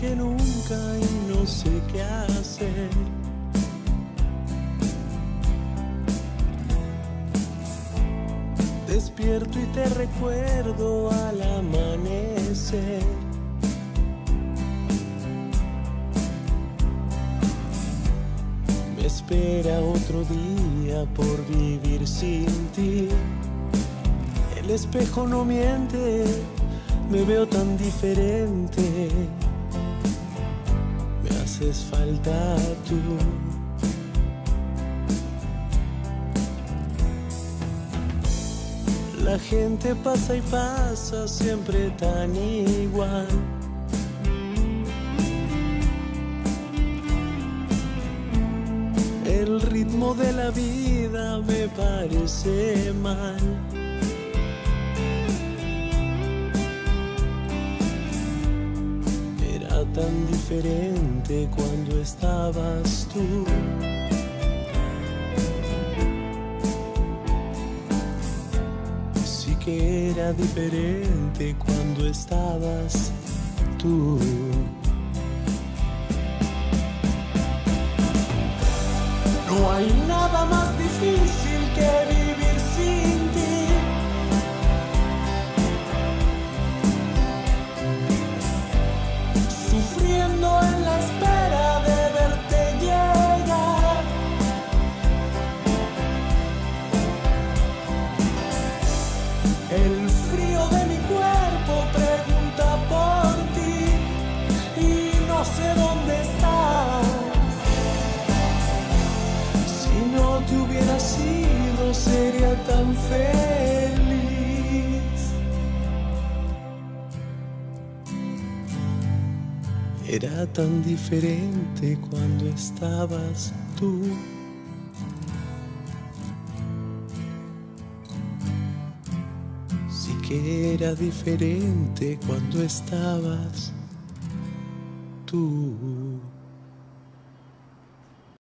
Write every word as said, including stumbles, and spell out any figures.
que nunca y no sé qué hacer. Despierto y te recuerdo al amanecer. Me espera otro día por vivir sin ti. El espejo no miente, me veo tan diferente. Me haces falta tú. La gente pasa y pasa siempre tan igual. El ritmo de la vida me parece mal. Era tan diferente cuando estabas tú. Sí que era diferente cuando estabas tú. No hay nada más difícil que vivir sin ti. Sufriendo en la espera de verte llegar. El frío de mi cuerpo pregunta por ti y no sé dónde estás. Si no te hubiera sido, sería tan feliz. Era tan diferente cuando estabas tú. Sí que era diferente cuando estabas tú.